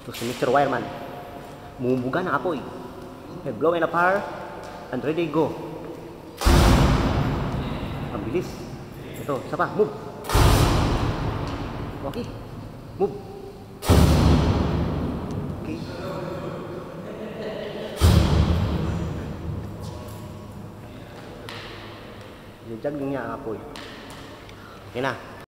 Ito si Mr. Wireman. Mumubuga ng apoy. Okay, blow and a fire. And ready, go. Ang bilis. Ito, isa pa, move. Okay, move. Okay. Nijag niya ang apoy. Okay na.